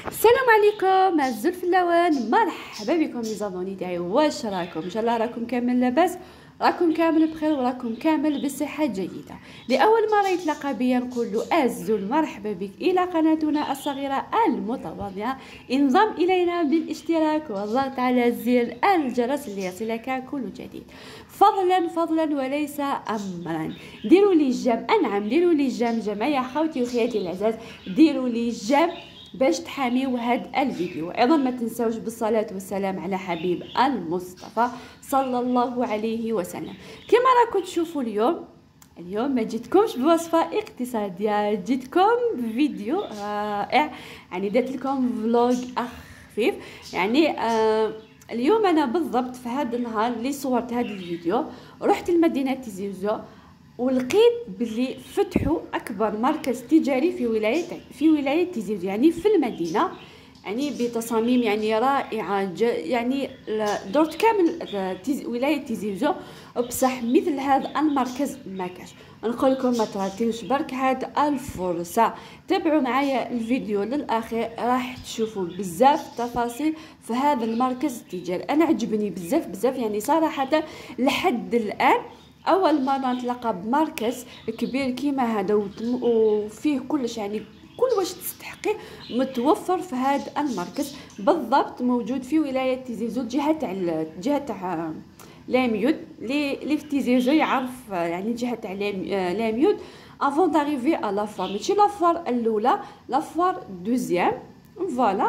السلام عليكم عزو الفلاوان، مرحبا بكم لي زابوني تاعي. واش راكم؟ ان شاء الله راكم كامل لاباس، راكم كامل بخير وراكم كامل بصحه جيده. لاول مره يتلاقى بيا نقول له عزول مرحبا بك الى قناتنا الصغيره المتواضعه. انضم الينا بالاشتراك والضغط على زر الجرس ليصلك كل جديد، فضلا فضلا وليس امرا. ديروا لي جيم، انعم ديروا لي جيم جميع خوتي وخياتي العزاز، ديروا لي جيم باش تحاميو هاد الفيديو. ايضا ما تنساوش بالصلاه والسلام على حبيب المصطفى صلى الله عليه وسلم. كما راكم تشوفوا اليوم ما جيتكمش بوصفه اقتصاديه، جيتكم بفيديو رائع. يعني درت لكم فلوج خفيف. يعني اليوم انا بالضبط في هذا النهار اللي صورت هذا الفيديو رحت لمدينه تيزي وزو، ولقيت باللي فتحوا اكبر مركز تجاري في ولايه تيزي وزو، يعني في المدينه، يعني بتصاميم يعني رائعه. يعني درت كامل ولايه تيزي وزو، بصح مثل هذا المركز ما كاش. نقول لكم ما تراتيوش برك هاد الفرصه، تابعوا معايا الفيديو للاخير، راح تشوفوا بزاف تفاصيل في هذا المركز التجاري. انا عجبني بزاف بزاف، يعني صراحه لحد الان اول مره نتلاقى بمركز كبير كيما هذا وفيه كلش، يعني كل واش تستحقيه متوفر في هذا المركز. بالضبط موجود في ولايه تيزي وزو، جهه تاع لاميود. اللي في تيزي وزو يعرف يعني جهه تاع لاميود افون داريفي ا لافوار، ماشي لافوار الاولى، لافوار دوزيام. فوالا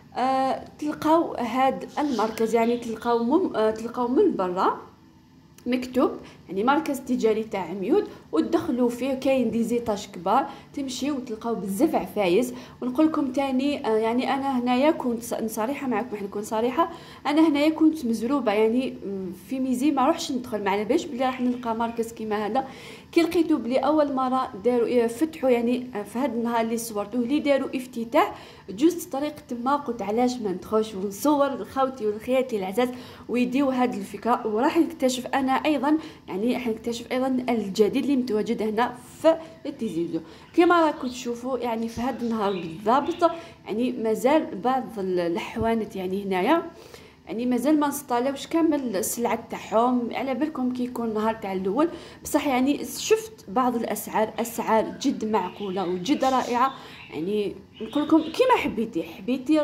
تلقاو هذا المركز، يعني تلقاو من برا مكتوب يعني مركز تجاري تاع عميود، وتدخلوا فيه كاين دي زيطاج كبار، تمشيو وتلقاو بزاف عفايس. ونقول لكم تاني يعني انا هنايا كنت صريحه معكم، نكون صريحه، انا هنايا كنت مزروبه، يعني في ميزي ما روحش ندخل، ما على باليش بلي راح نلقى مركز كيما هذا. كي لقيتو بلي اول مره داروا فتحوا، يعني في هذا النهار اللي صورتوه اللي داروا افتتاح، جوست طريقه ما قلت علاش ما ندخلش ونصور لخوتي ولخياتي العزاز ويديو هذه الفكره. وراح نكتشف انا ايضا، يعني راح نكتشف ايضا الجديد اللي متواجد هنا في تيزي وزو. كما راكم تشوفوا يعني في هذا النهار بالضبط، يعني مازال بعض الحوانت يعني هنايا يعني مازال ما نسطالوش كامل السلعه تاعهم، على بالكم كي يكون النهار تاع الاول. بصح يعني شفت بعض اسعار جد معقوله وجد رائعه. يعني نقول لكم كيما حبيتي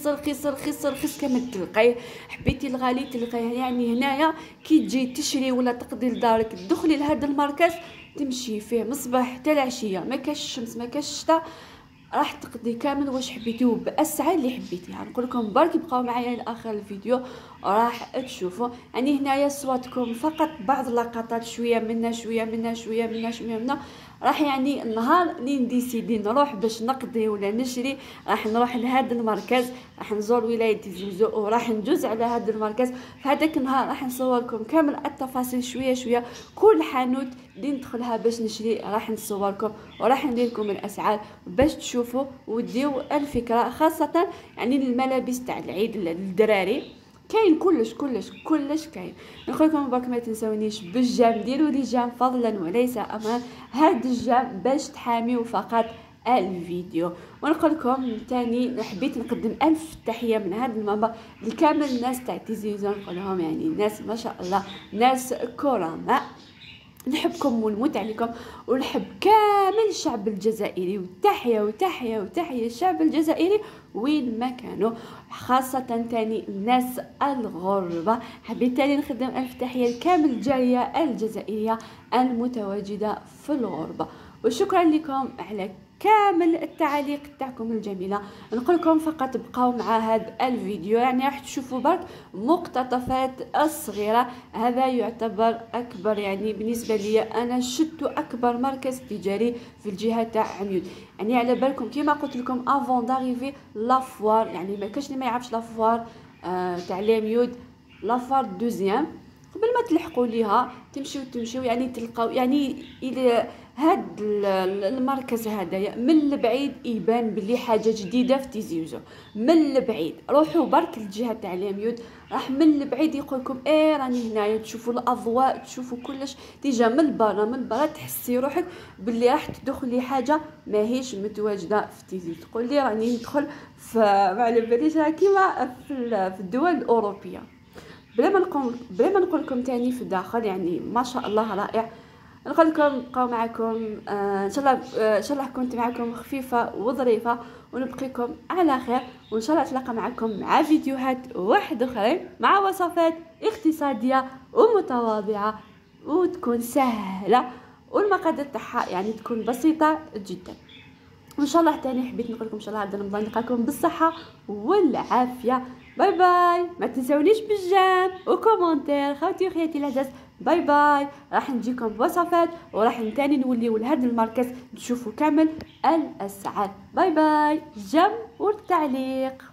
رخيص كما تلقايه، حبيتي الغالي تلقايه. يعني هنايا كي تجي تشري ولا تقضي لدارك تدخلي لهذا المركز، تمشي فيه من الصباح حتى العشيه، ما كاش الشمس ما كاش الشتاء، راح تقضي كامل واش حبيتيه باسعار اللي حبيتيها. نقول لكم برك بقاو معايا لاخر الفيديو راح تشوفوا. يعني هنايا صوتكم فقط بعض اللقطات، شويه منا شويه منا شويه منا شويه منا. راح يعني النهار اللي نديسيدي نروح باش نقضي ولا نشري، راح نروح لهذا المركز، راح نزور ولايه تيزي وزو وراح ندوز على هذا المركز. في هذاك النهار راح نصور لكم كامل التفاصيل شويه شويه، كل حانوت اللي ندخلها باش نشري راح نصور لكم وراح ندير لكم الاسعار باش تشوفوا وديو الفكره. خاصه يعني الملابس تاع العيد للدراري كاين كلش كاين. نقول لكم برك ما تنسونيش بالجام، ديروا لي جام فضلا وليس امرا، هاد الجام باش تحاميو فقط الفيديو. ونقول لكم تاني حبيت نقدم الف تحيه من هذا المنبر لكامل الناس تاع تيزي وزو، نقول لهم يعني ناس ما شاء الله، ناس كرماء، نحبكم ونموت عليكم، ونحب كامل الشعب الجزائري، وتحية وتحية وتحية الشعب الجزائري وين ما كانوا، خاصة تاني الناس الغربة. حبيت تاني نخدم ألف تحية لكامل الجالية الجزائرية المتواجدة في الغربة، وشكرا لكم على كامل التعاليق تاعكم الجميله. نقول لكم فقط بقاو مع هذا الفيديو، يعني راح تشوفوا برك مقتطفات الصغيره. هذا يعتبر اكبر، يعني بالنسبه لي انا شدت اكبر مركز تجاري في الجهه تاع عميود. يعني على بالكم كيما قلت لكم افون داريفي لافوار، يعني ما كاش اللي ما يعرفش لافوار تاع لاميود، لافوار دوزيام. قبل ما تلحقوا ليها تمشيو يعني تلقاو، يعني الى هاد المركز هذايا من البعيد يبان بلي حاجه جديده في تيزي وزور. من البعيد روحوا برك للجهه تاع اليميود، راح من البعيد يقول لكم راني هنايا، تشوفوا الاضواء تشوفوا كلش ديجا من برا تحسي روحك بلي راح تدخلي حاجه ماهيش متواجده في تيزي، تقول لي راني ندخل في ما على باليش كيما في الدول الاوروبيه. بلا ما نقول لكم تاني في الداخل يعني ما شاء الله رائع. نقول لكم نبقاو معكم ان شاء الله. ان شاء الله كنت معكم خفيفه وظريفه، ونبقيكم على خير، وان شاء الله اتلاقى معكم مع فيديوهات واحد اخرين مع وصفات اقتصاديه ومتواضعه وتكون سهله، والمقادير تاعها يعني تكون بسيطه جدا. وان شاء الله تاني حبيت نقول لكم ان شاء الله هذا رمضان نلقاكم بالصحه والعافيه. باي باي، ما تنسونيش بالجيم وكومنتير خوتي وخياتي العزاز. باي باي، راح نجيكم بوصفات وراح تاني نوليو لهذا المركز تشوفوا كامل الاسعار. باي باي، جيم والتعليق.